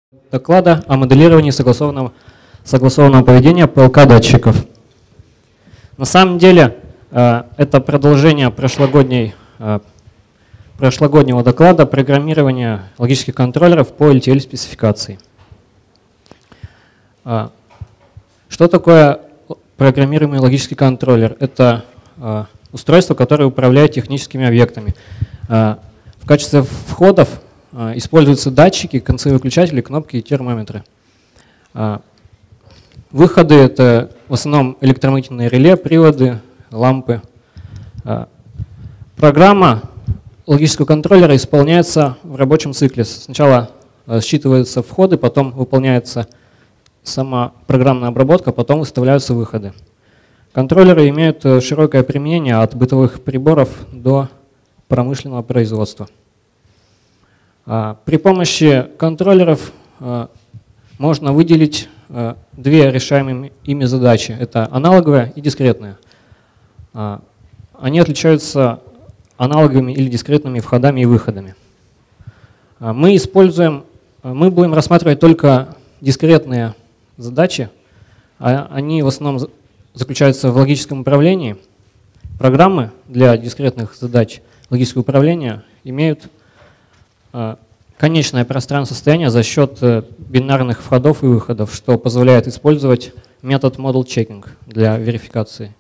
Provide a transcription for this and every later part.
Доклада о моделировании согласованного поведения ПЛК датчиков. На самом деле это продолжение прошлогоднего доклада программирования логических контроллеров по LTL спецификации. Что такое программируемый логический контроллер? Это устройство, которое управляет техническими объектами. В качестве входов используются датчики, концы выключателей, кнопки и термометры. Выходы — это в основном электромагнитные реле, приводы, лампы. Программа логического контроллера исполняется в рабочем цикле. Сначала считываются входы, потом выполняется сама программная обработка, потом выставляются выходы. Контроллеры имеют широкое применение от бытовых приборов до промышленного производства. При помощи контроллеров можно выделить две решаемые ими задачи. Это аналоговая и дискретная. Они отличаются аналоговыми или дискретными входами и выходами. Мы будем рассматривать только дискретные задачи. Они в основном заключаются в логическом управлении. Программы для дискретных задач логического управления имеют конечное пространство состояния за счет бинарных входов и выходов, что позволяет использовать метод Model Checking для верификации.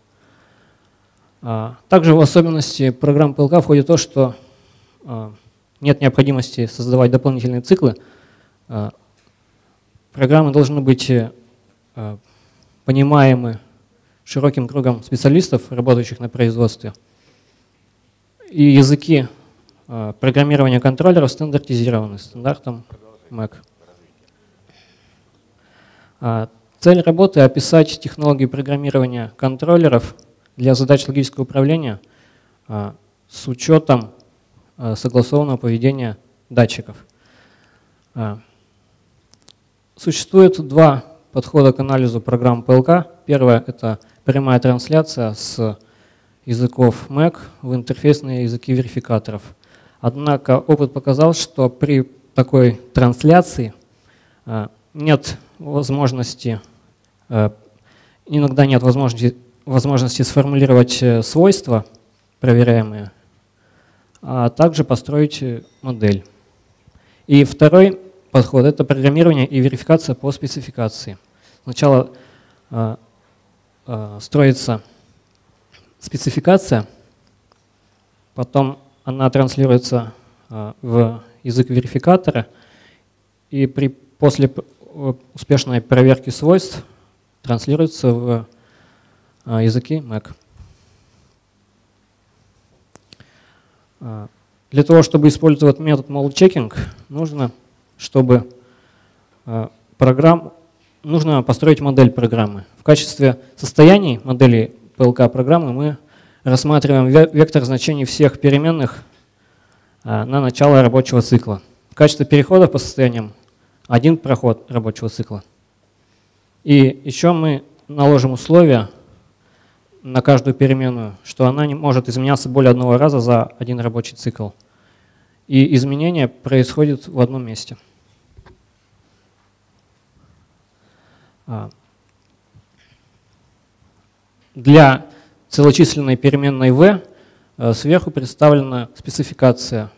Также в особенности программ ПЛК входит то, что нет необходимости создавать дополнительные циклы. Программы должны быть понимаемы широким кругом специалистов, работающих на производстве. И языки программирования контроллеров стандартизированы стандартом MAC. Цель работы — описать технологии программирования контроллеров для задач логического управления с учетом согласованного поведения датчиков. Существует два подхода к анализу программ ПЛК. Первое — это прямая трансляция с языков MAC в интерфейсные языки верификаторов. Однако опыт показал, что при такой трансляции иногда нет возможности сформулировать свойства проверяемые, а также построить модель. И второй подход — это программирование и верификация по спецификации. Сначала строится спецификация, потом она транслируется в язык верификатора, и после успешной проверки свойств транслируется в языки MAC. Для того, чтобы использовать метод Model Checking, нужно построить модель программы. В качестве состояний модели ПЛК программы мы рассматриваем вектор значений всех переменных на начало рабочего цикла. В качестве переходов по состояниям один проход рабочего цикла. И еще мы наложим условия на каждую переменную, что она не может изменяться более одного раза за один рабочий цикл. И изменения происходят в одном месте. Для целочисленной переменной v сверху представлена спецификация.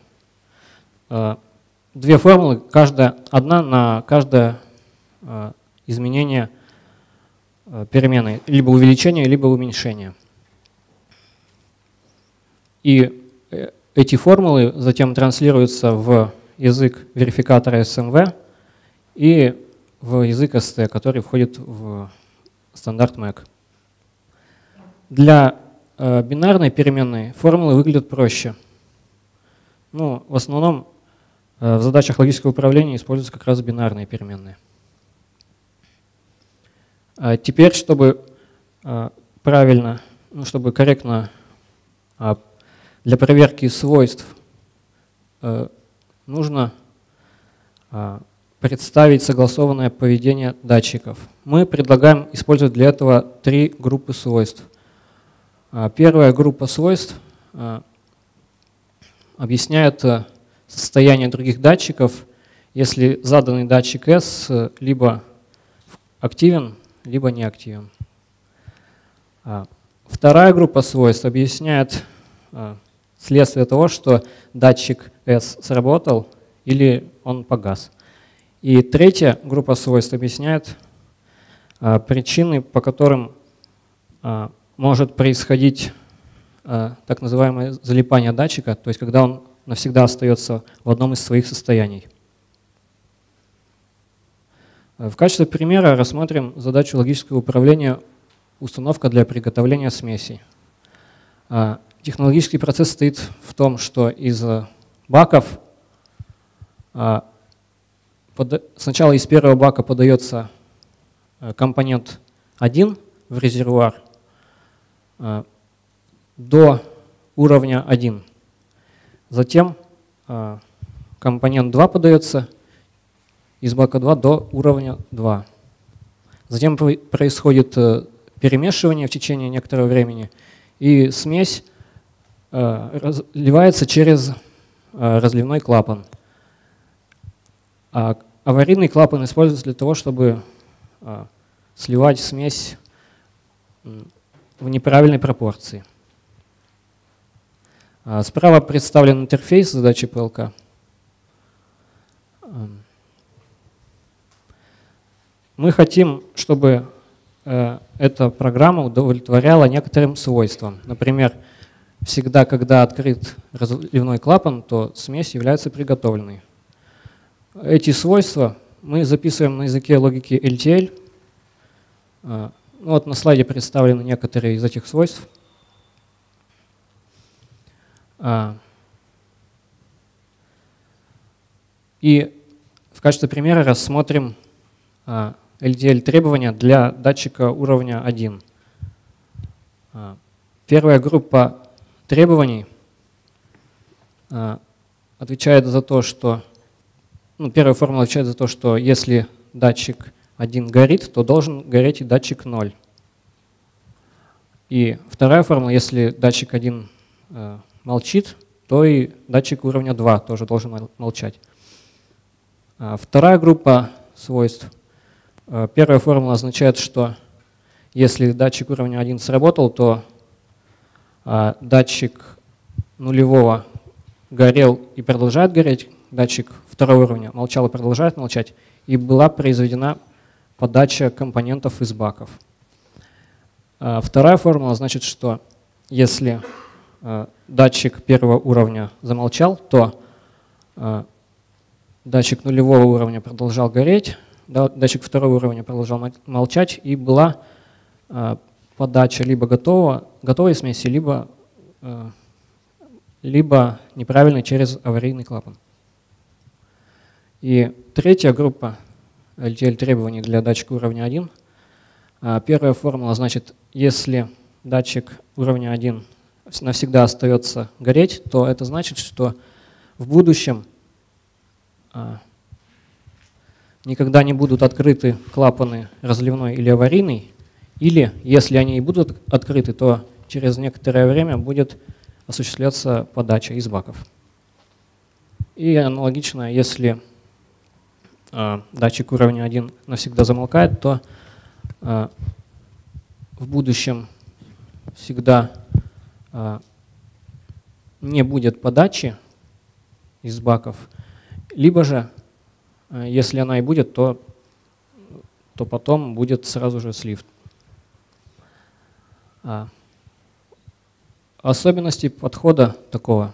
Две формулы, одна на каждое изменение переменной, либо увеличение, либо уменьшение. И эти формулы затем транслируются в язык верификатора SMV и в язык ST, который входит в стандарт MAC. Для бинарной переменной формулы выглядят проще. В основном в задачах логического управления используются как раз бинарные переменные. Теперь, чтобы корректно для проверки свойств нужно представить согласованное поведение датчиков. Мы предлагаем использовать для этого три группы свойств. Первая группа свойств объясняет состояние других датчиков если заданный датчик S либо активен, либо не активен. Вторая группа свойств объясняет следствие того, что датчик S сработал или он погас. И третья группа свойств объясняет причины, по которым может происходить так называемое залипание датчика, то есть когда он навсегда остается в одном из своих состояний. В качестве примера рассмотрим задачу логического управления «Установка для приготовления смесей». Технологический процесс состоит в том, что из баков сначала из первого бака подается компонент 1 в резервуар до уровня 1. Затем компонент 2 подается из бака 2 до уровня 2. Затем происходит перемешивание в течение некоторого времени, и смесь разливается через разливной клапан. А аварийный клапан используется для того, чтобы сливать смесь в неправильной пропорции. Справа представлен интерфейс задачи ПЛК. Мы хотим, чтобы эта программа удовлетворяла некоторым свойствам. Например, всегда, когда открыт разливной клапан, то смесь является приготовленной. Эти свойства мы записываем на языке логики LTL. Вот на слайде представлены некоторые из этих свойств. И в качестве примера рассмотрим LTL требования для датчика уровня 1. Первая группа требований отвечает за то, что первая формула отвечает за то, что если датчик 1 горит, то должен гореть и датчик 0. И вторая формула, если датчик 1 молчит, то и датчик уровня 2 тоже должен молчать. Вторая группа свойств. Первая формула означает, что если датчик уровня 1 сработал, то датчик нулевого горел и продолжает гореть, датчик второго уровня молчал и продолжает молчать, и была произведена подача компонентов из баков. Вторая формула значит, что если датчик первого уровня замолчал, то датчик нулевого уровня продолжал гореть, датчик второго уровня продолжал молчать, и была подача либо готовой смеси, либо неправильной через аварийный клапан. И третья группа LTL требований для датчика уровня 1. Первая формула значит, если датчик уровня 1 навсегда остается гореть, то это значит, что в будущем никогда не будут открыты клапаны разливной или аварийный, или если они и будут открыты, то через некоторое время будет осуществляться подача из баков. И аналогично, если датчик уровня 1 навсегда замолкает, то в будущем всегда не будет подачи из баков, либо же, если она и будет, то потом будет сразу же слив. Особенности подхода такого.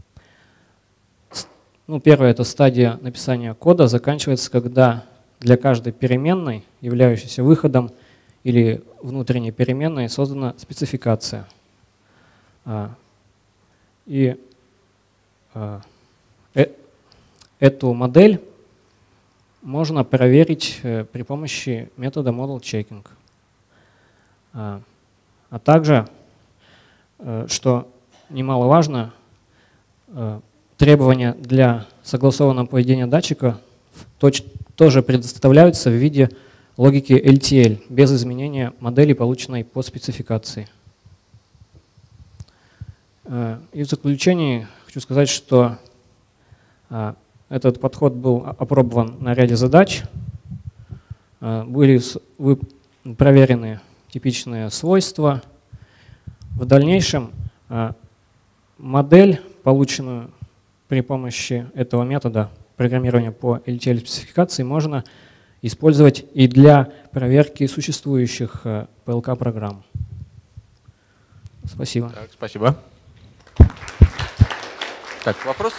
Первое – это стадия написания кода заканчивается, когда для каждой переменной, являющейся выходом или внутренней переменной, создана спецификация. И эту модель можно проверить при помощи метода Model Checking. А также, что немаловажно, требования для согласованного поведения датчика тоже предоставляются в виде логики LTL, без изменения модели, полученной по спецификации. И в заключение хочу сказать, что Этот подход был опробован на ряде задач. Были проверены типичные свойства. В дальнейшем модель, полученную при помощи этого метода программирования по LTL-спецификации, можно использовать и для проверки существующих PLK-программ. Спасибо. Так, спасибо. Так, вопрос?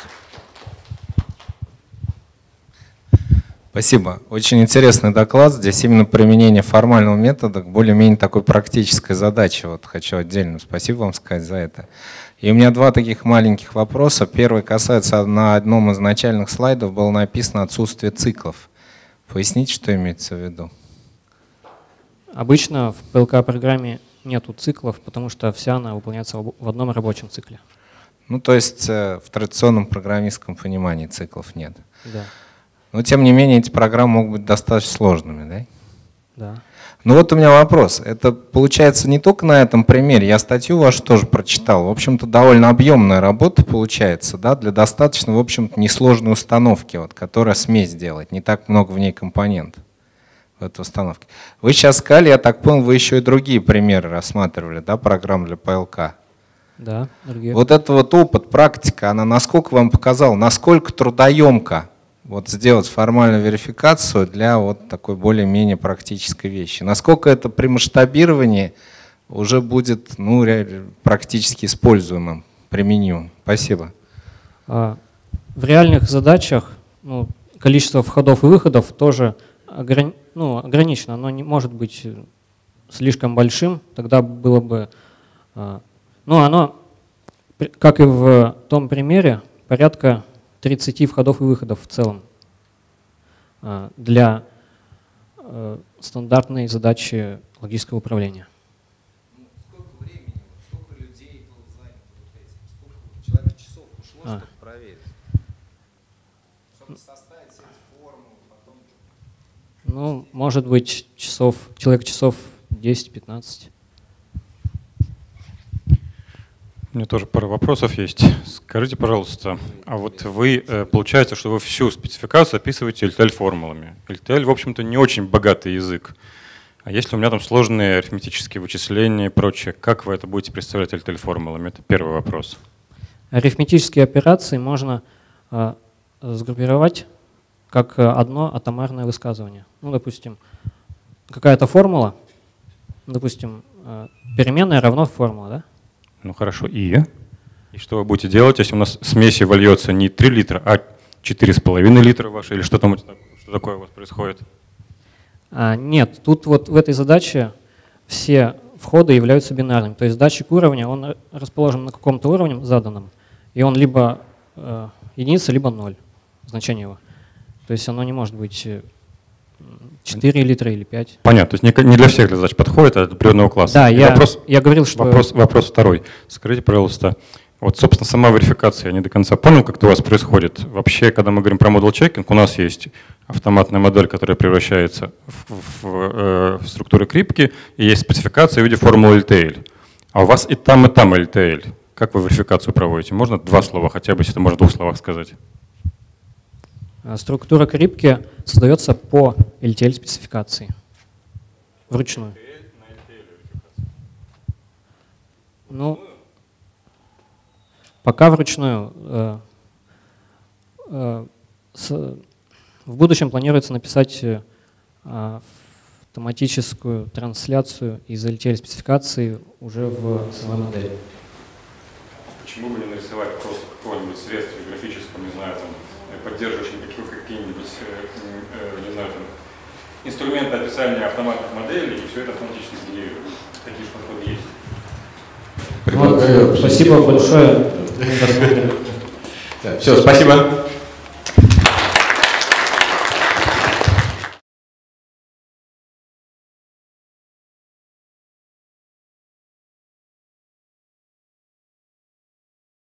Спасибо. Очень интересный доклад. Здесь именно применение формального метода к более-менее такой практической задаче. Вот хочу отдельно спасибо вам сказать за это. И у меня два таких маленьких вопроса. Первый касается, на одном из начальных слайдов было написано отсутствие циклов. Поясните, что имеется в виду? Обычно в PLK-программе нету циклов, потому что вся она выполняется в одном рабочем цикле. Ну, то есть в традиционном программистском понимании циклов нет. Да. Но, тем не менее, эти программы могут быть достаточно сложными, да? Да. Ну вот у меня вопрос. Это получается не только на этом примере. Я статью вашу тоже прочитал. В общем-то, довольно объемная работа получается, да, для достаточно, в общем-то, несложной установки, вот, которая смесь делает. Не так много в ней компонентов в этой установке. Вы сейчас сказали, я так понял, вы еще и другие примеры рассматривали, да, программ для PLK. Да, другие. Вот этот вот опыт, практика, она насколько вам показала, насколько трудоемко вот сделать формальную верификацию для вот такой более-менее практической вещи? Насколько это при масштабировании уже будет, ну, практически используемым, применимым? Спасибо. В реальных задачах количество входов и выходов тоже ограничено. Оно не может быть слишком большим. Тогда было бы… оно, как и в том примере, порядка 30 входов и выходов в целом для стандартной задачи логического управления. Сколько времени, сколько людей было занято вот этим? Сколько человек часов ушло, чтобы проверить? Чтобы составить эти формулы, потом… Ну, может быть, человек часов 10-15. У меня тоже пара вопросов есть. Скажите, пожалуйста, а вот вы, получается, что вы всю спецификацию описываете LTL-формулами. LTL, в общем-то, не очень богатый язык. А если у меня там сложные арифметические вычисления и прочее, как вы это будете представлять LTL-формулами? Это первый вопрос. Арифметические операции можно сгруппировать как одно атомарное высказывание. Ну, допустим, какая-то формула, допустим, переменная равно формула, да? Ну хорошо, и что вы будете делать, если у нас смеси вольется не 3 литра, а 4,5 литра ваши, или что там, что такое у вас происходит? Нет, тут вот в этой задаче все входы являются бинарными. То есть датчик уровня, он расположен на каком-то уровне заданном, и он либо единица, либо 0, значение его. То есть оно не может быть 4 литра или 5. Понятно, то есть не для всех задач подходит, а для определенного класса. Да, я говорил, что… Вопрос второй. Скажите, пожалуйста, вот, собственно, сама верификация, я не до конца понял, как это у вас происходит. Вообще, когда мы говорим про модуль чекинг, у нас есть автоматная модель, которая превращается в структуры крипки, и есть спецификация в виде формулы LTL. А у вас и там LTL. Как вы верификацию проводите? Можно 2 слова хотя бы, если это можно в 2 словах сказать? Структура крипки создается по LTL-спецификации вручную. Ну, пока вручную. В будущем планируется написать автоматическую трансляцию из LTL-спецификации уже в самой модели. Почему бы не нарисовать просто какое-нибудь средство графическое, не знаю, там, поддерживающие какие-нибудь, не знаю, там, инструменты описания автоматных моделей, и все это автоматически генерирует. Такие же подходы есть. Вот, спасибо большое. Все, спасибо.